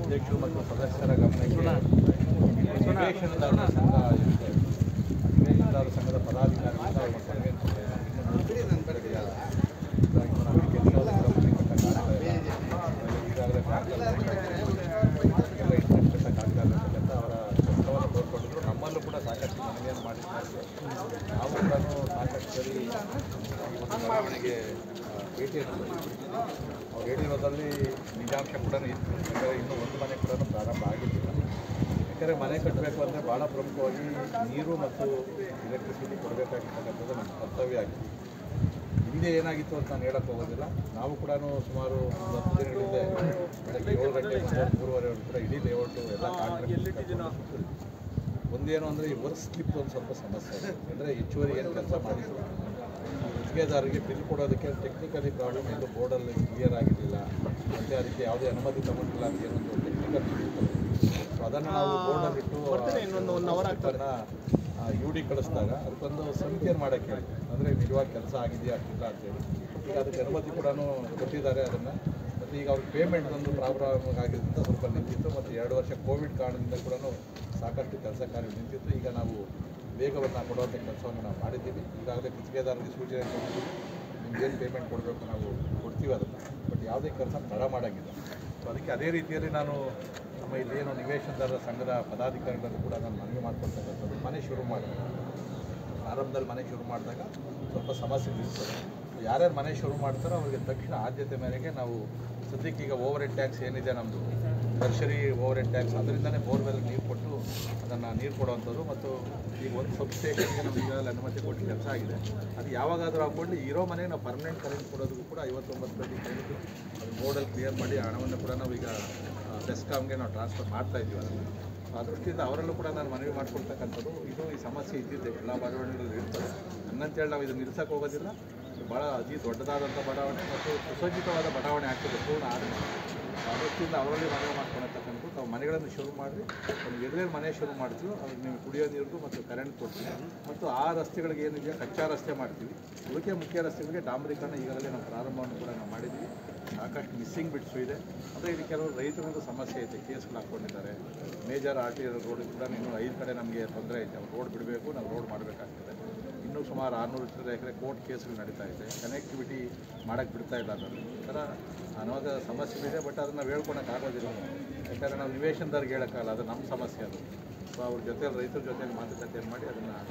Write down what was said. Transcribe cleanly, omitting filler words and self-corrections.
ಅಧ್ಯಕ್ಷರು ಮತ್ತು ಸದಸ್ಯರ ಗಮನಕ್ಕೆ ನಿವೇಶನದಾರರ ಸಂಘ ಇದೆ. ನಿವೇಶನದಾರರ ಸಂಘದ ಪದಾಧಿಕಾರಿಗಳಿಂದ ಅವ್ರ ಮನವಿ ಈಗಾಗಲೇ ಕಟ್ಟಕ್ಕಾಗಲ್ಲ ಅವರ ಕಷ್ಟವನ್ನು ತೋರ್ಕೊಂಡಿದ್ರು. ನಮ್ಮಲ್ಲೂ ಕೂಡ ಸಾಕಷ್ಟು ಮನವಿಯನ್ನು ಮಾಡಿದ್ದಾರೆ. ನಾವು ಕೂಡ ಸಾಕಷ್ಟು ಸರಿ ಈ ಒಂದು ಮೆರವಣಿಗೆ ಭೇಟಿ ಅವ್ರು ಹೇಳಿರೋದ್ರಲ್ಲಿ ನಿಜಾಂಶ ಕೂಡ ಇತ್ತು. ಯಾಕಂದರೆ ಇನ್ನೂ ಒಂದು ಮನೆ ಕೂಡ ಪ್ರಾರಂಭ ಆಗಿದ್ದಿಲ್ಲ. ಯಾಕಂದರೆ ಮನೆ ಕಟ್ಟಬೇಕು ಅಂದರೆ ಭಾಳ ಪ್ರಮುಖವಾಗಿ ನೀರು ಮತ್ತು ಎಲೆಕ್ಟ್ರಿಸಿಟಿ ಕೊಡಬೇಕಾಗಿರ್ತಕ್ಕಂಥದ್ದು ನಮ್ಮ ಕರ್ತವ್ಯ ಆಗಿದೆ. ಹಿಂದೆ ಏನಾಗಿತ್ತು ಅಂತ ನಾನು ಹೇಳಕ್ಕೆ ಹೋಗೋದಿಲ್ಲ. ನಾವು ಕೂಡ ಸುಮಾರು 10 ದಿನಗಳಿಂದ ಬೆಳಗ್ಗೆ 7 ಗಂಟೆಯಿಂದ 3:30 ಕೂಡ ಇಡೀ ಲೇಔಟು ಎಲ್ಲ ಕಾಂಟ್ರಾಕ್ಟ್. ಒಂದೇನು ಅಂದರೆ ಈ ವರ್ಕ್ ಸ್ಲಿಪ್ ಒಂದು ಸ್ವಲ್ಪ ಸಮಸ್ಯೆ ಇದೆ. ಅಂದರೆ ಹೆಚ್ಚುವರಿ ಏನು ಕೆಲಸ ಮಾಡಿದ್ರು ಗುತ್ತಿಗೆದಾರರಿಗೆ ಬಿಲ್ ಕೊಡೋದಕ್ಕೆ ಟೆಕ್ನಿಕಲಿ ಪ್ರಾಬ್ಲಮ್ ಎಂದು ಬೋರ್ಡಲ್ಲಿ ಕ್ಲಿಯರ್ ಆಗಿರಲಿಲ್ಲ. ಮತ್ತು ಅದಕ್ಕೆ ಯಾವುದೇ ಅನುಮತಿ ತಗೊಂಡಿಲ್ಲ ಅಂತ ಏನೊಂದು ಟೆಕ್ನಿಕಲ್ ಸೊ ಅದನ್ನು ನಾವು ಬೋರ್ಡಲ್ಲಿಟ್ಟು ಯು ಡಿ ಕಳಿಸಿದಾಗ ಅದಕ್ಕೊಂದು ಸಮಿತಿಯನ್ನು ಮಾಡೋಕ್ಕೆ ಹೇಳಿ, ಅಂದರೆ ನಿಜವಾಗಿ ಕೆಲಸ ಆಗಿದೆಯಾ ಇಲ್ಲ ಅಂತೇಳಿ. ಈಗ ಅದಕ್ಕೆ ಅನುಮತಿ ಕೂಡ ಕೊಟ್ಟಿದ್ದಾರೆ ಅದನ್ನು. ಮತ್ತು ಈಗ ಅವ್ರಿಗೆ ಪೇಮೆಂಟ್ ಒಂದು ಪ್ರಾಬ್ಲಮ್ ಆಗಿದ್ದರಿಂದ ಸ್ವಲ್ಪ ನಿಂತಿತ್ತು. ಮತ್ತು 2 ವರ್ಷ ಕೋವಿಡ್ ಕಾರಣದಿಂದ ಕೂಡ ಸಾಕಷ್ಟು ಕೆಲಸ ಕಾರ್ಯ ನಿಂತಿತ್ತು. ಈಗ ನಾವು ವೇಗವನ್ನು ಕೊಡುವಂಥ ಕೆಲಸವನ್ನು ನಾವು ಮಾಡಿದ್ದೀವಿ. ಈಗಾಗಲೇ ಗುತ್ತಿಗೆದಾರರಿಗೆ ಸೂಚನೆ ಕೊಟ್ಟಿದ್ದೀವಿ, ನಿಮ್ಗೇನು ಪೇಮೆಂಟ್ ಕೊಡಬೇಕು ನಾವು ಕೊಡ್ತೀವಿ ಅದನ್ನು. ಬಟ್ ಯಾವುದೇ ಕೆಲಸ ತಡ ಮಾಡೋಂಗಿಲ್ಲ. ಸೊ ಅದಕ್ಕೆ ಅದೇ ರೀತಿಯಲ್ಲಿ ನಾನು ನಮ್ಮ ಇಲ್ಲೇನು ನಿವೇಶನದಾರರ ಸಂಘದ ಪದಾಧಿಕಾರಿಗಳನ್ನು ಕೂಡ ನಾನು ಮನವಿ ಮಾಡ್ಕೊಳ್ತಕ್ಕಂಥದ್ದು. ಮನೆ ಶುರು ಮಾಡಿದೆ, ಆರಂಭದಲ್ಲಿ ಮನೆ ಶುರು ಮಾಡಿದಾಗ ಸ್ವಲ್ಪ ಸಮಸ್ಯೆ ಇರ್ತದೆ. ಯಾರ್ಯಾರು ಮನೆ ಶುರು ಮಾಡ್ತಾರೋ ಅವರಿಗೆ ತಕ್ಷಣ ಆದ್ಯತೆ ಮೇರೆಗೆ ನಾವು ಸದ್ಯಕ್ಕೆ ಈಗ ಓವರ್ ಹೆಡ್ ಟ್ಯಾಕ್ಸ್ ಏನಿದೆ ನಮ್ಮದು ಟರ್ಷರಿ ಓವರ್ ಹೆಡ್ ಟ್ಯಾಕ್ಸ್, ಅದರಿಂದನೇ ಬೋರ್ವೆಲ್ ನೀರು ಕೊಟ್ಟು ಅದನ್ನು ನೀರು ಕೊಡುವಂಥದ್ದು. ಮತ್ತು ಈಗ ಒಂದು ಸಬ್ಸ್ಟೇಷನ್ಗೆ ನಮ್ಗೆ ಈಗಾಗಲೇ ಅನುಮತಿ ಕೊಟ್ಟು ಕೆಲಸ ಆಗಿದೆ. ಅದು ಯಾವಾಗಾದರೂ ಹಾಕ್ಕೊಂಡು ಇರೋ ಮನೆಗೆ ನಾವು ಪರ್ಮನೆಂಟ್ ಕರೆಂಟ್ ಕೊಡೋದಕ್ಕೂ ಕೂಡ 59 ಕೋಟಿ ಕರೆಂಟು ಅದು ಬೋರ್ಡಲ್ಲಿ ಕ್ಲಿಯರ್ ಮಾಡಿ ಹಣವನ್ನು ಕೂಡ ನಾವು ಈಗ ಬೆಸ್ಕಾಮ್ಗೆ ನಾವು ಟ್ರಾನ್ಸ್ಫರ್ ಮಾಡ್ತಾಯಿದ್ದೀವಿ. ಅದನ್ನು ಆ ದೃಷ್ಟಿಯಿಂದ ಅವರಲ್ಲೂ ಕೂಡ ನಾನು ಮನವಿ ಮಾಡ್ಕೊಳ್ತಕ್ಕಂಥದ್ದು. ಇದು ಈ ಸಮಸ್ಯೆ ಇದ್ದಿದ್ದೆ ಎಲ್ಲ ಬಡಾವಣೆಗಳಲ್ಲಿ ಇರ್ತದೆ. ಹಂಗಂತೇಳಿ ನಾವು ಇದನ್ನು ನಿಲ್ಲಿಸೋಕೆ ಹೋಗೋದಿಲ್ಲ. ಭಾಳ ಅತಿ ದೊಡ್ಡದಾದಂಥ ಬಡಾವಣೆ ಮತ್ತು ಸುಸಜ್ಜಿತವಾದ ಬಡಾವಣೆ ಆಗ್ತದೆ ಪೂರ್ಣ ಆದಮೇಲೆ. ಆ ದೃಷ್ಟಿಯಿಂದ ಅವರಲ್ಲಿ ಮನವಿ ಮಾಡ್ಕೊಳತಕ್ಕಂಥದ್ದು. ನಾವು ಮನೆಗಳನ್ನು ಶುರು ಮಾಡಿ ಒಂದು ಎಲ್ಲೇ ಮನೆ ಶುರು ಮಾಡ್ತೀವಿ ಅವ್ರಿಗೆ ನೀವು ಕುಡಿಯೋ ನೀರು ಮತ್ತು ಕರೆಂಟ್ ಕೊಡ್ತೀವಿ. ಮತ್ತು ಆ ರಸ್ತೆಗಳಿಗೆ ಏನಿದೆಯೋ ಕಚ್ಚಾ ರಸ್ತೆ ಮಾಡ್ತೀವಿ. ಉಳಿಕೆ ಮುಖ್ಯ ರಸ್ತೆಗಳಿಗೆ ಡಾಂಬರೀಕರಣ ಈಗಾಗಲೇ ನಾವು ಪ್ರಾರಂಭವನ್ನು ಕೂಡ ನಾವು ಮಾಡಿದ್ದೀವಿ. ಸಾಕಷ್ಟು ಮಿಸ್ಸಿಂಗ್ ಬಿಟ್ಸು ಇದೆ. ಅಂದರೆ ಇಲ್ಲಿ ಕೆಲವರು ರೈತರದ್ದು ಸಮಸ್ಯೆ ಐತೆ, ಕೇಸ್ಗಳು ಹಾಕ್ಕೊಂಡಿದ್ದಾರೆ. ಮೇಜರ್ ಆರ್ಟಿ ರೋಡ್ ಕೂಡ ಇನ್ನೂ 5 ಕಡೆ ನಮಗೆ ತೊಂದರೆ ಐತೆ. ಅವ್ರು ರೋಡ್ ಬಿಡಬೇಕು, ನಾವು ರೋಡ್ ಮಾಡಬೇಕಾಗ್ತದೆ. ಇನ್ನೂ ಸುಮಾರು 600 ಎಕರೆ ಕೋರ್ಟ್ ಕೇಸ್ಗಳು ನಡೀತಾ ಇದೆ. ಕನೆಕ್ಟಿವಿಟಿ ಮಾಡೋಕ್ಕೆ ಬಿಡ್ತಾ ಇಲ್ಲ. ಅದರಲ್ಲಿ ಈ ಥರ ಅನಾಥ ಸಮಸ್ಯೆಗಳಿದೆ. ಬಟ್ ಅದನ್ನು ನಾವು ಹೇಳ್ಕೊಳಕ್ಕಾಗೋದಿಲ್ಲ. ಯಾಕಂದರೆ ನಾವು ನಿವೇಶನದಾರಿಗೆ ಹೇಳೋಕ್ಕಾಗಲ್ಲ, ಅದು ನಮ್ಮ ಸಮಸ್ಯೆ. ಅದು ಸೊ ಅವ್ರ ಜೊತೆ ರೈತರ ಜೊತೆ ಮಾತುಕತೆ ಮಾಡಿ ಅದನ್ನು